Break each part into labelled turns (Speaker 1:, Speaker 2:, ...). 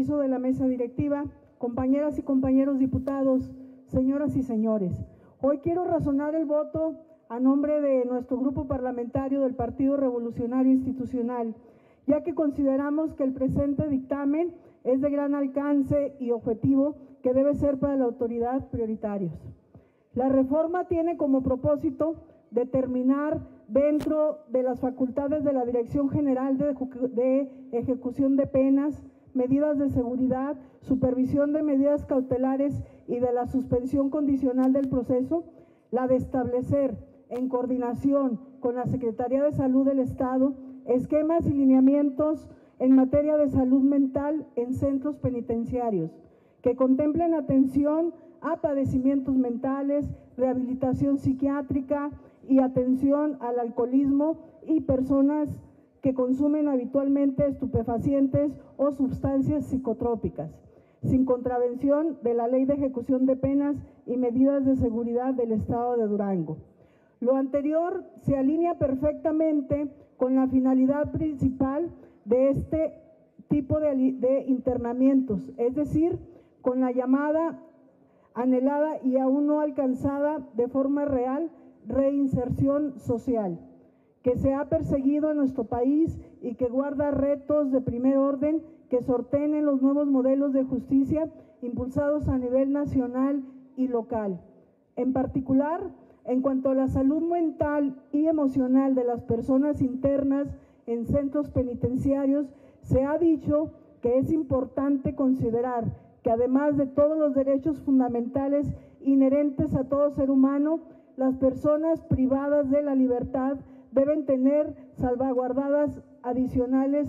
Speaker 1: permiso de la mesa directiva, compañeras y compañeros diputados, señoras y señores, hoy quiero razonar el voto a nombre de nuestro grupo parlamentario del Partido Revolucionario Institucional, ya que consideramos que el presente dictamen es de gran alcance y objetivo que debe ser para la autoridad prioritarios. La reforma tiene como propósito determinar dentro de las facultades de la Dirección General de Ejecución de Penas, medidas de seguridad, supervisión de medidas cautelares y de la suspensión condicional del proceso, la de establecer, en coordinación con la Secretaría de Salud del Estado, esquemas y lineamientos en materia de salud mental en centros penitenciarios, que contemplen atención a padecimientos mentales, rehabilitación psiquiátrica y atención al alcoholismo y personas que consumen habitualmente estupefacientes o sustancias psicotrópicas, sin contravención de la Ley de Ejecución de Penas y Medidas de Seguridad del Estado de Durango. Lo anterior se alinea perfectamente con la finalidad principal de este tipo de internamientos, es decir, con la llamada, anhelada y aún no alcanzada de forma real reinserción social, que se ha perseguido en nuestro país y que guarda retos de primer orden que sorteen los nuevos modelos de justicia impulsados a nivel nacional y local. En particular, en cuanto a la salud mental y emocional de las personas internas en centros penitenciarios, se ha dicho que es importante considerar que además de todos los derechos fundamentales inherentes a todo ser humano, las personas privadas de la libertad deben tener salvaguardas adicionales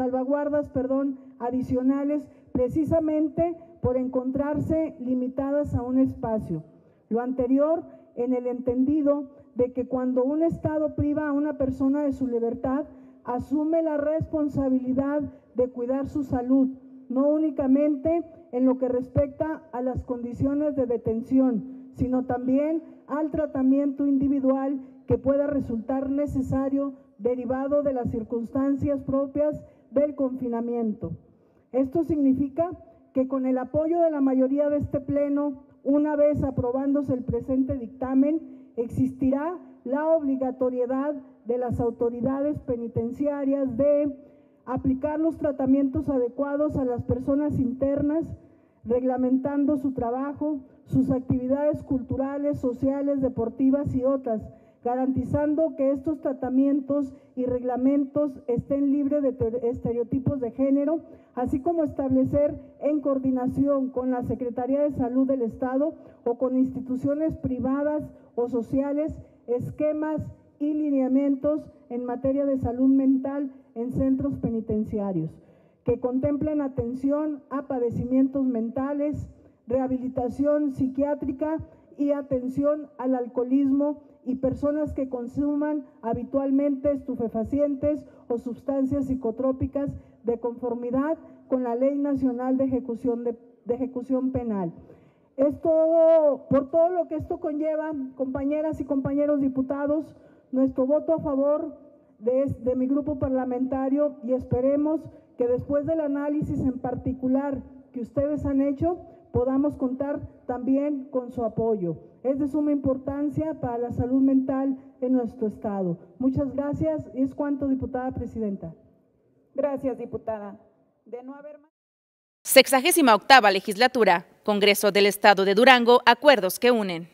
Speaker 1: precisamente por encontrarse limitadas a un espacio. Lo anterior en el entendido de que cuando un Estado priva a una persona de su libertad, asume la responsabilidad de cuidar su salud, no únicamente en lo que respecta a las condiciones de detención, sino también al tratamiento individual que pueda resultar necesario derivado de las circunstancias propias del confinamiento. Esto significa que con el apoyo de la mayoría de este Pleno, una vez aprobándose el presente dictamen, existirá la obligatoriedad de las autoridades penitenciarias de aplicar los tratamientos adecuados a las personas internas, reglamentando su trabajo, sus actividades culturales, sociales, deportivas y otras, garantizando que estos tratamientos y reglamentos estén libres de estereotipos de género, así como establecer en coordinación con la Secretaría de Salud del Estado o con instituciones privadas o sociales, esquemas y lineamientos en materia de salud mental en centros penitenciarios, que contemplen atención a padecimientos mentales, rehabilitación psiquiátrica y atención al alcoholismo y personas que consuman habitualmente estupefacientes o sustancias psicotrópicas de conformidad con la Ley Nacional de Ejecución Penal. Por todo lo que esto conlleva, compañeras y compañeros diputados, nuestro voto a favor de mi grupo parlamentario, y esperemos que después del análisis en particular que ustedes han hecho, podamos contar también con su apoyo. Es de suma importancia para la salud mental en nuestro estado. Muchas gracias. Es cuanto, diputada presidenta.
Speaker 2: Gracias, diputada. De no haber más.
Speaker 3: 68ª legislatura, Congreso del Estado de Durango, acuerdos que unen.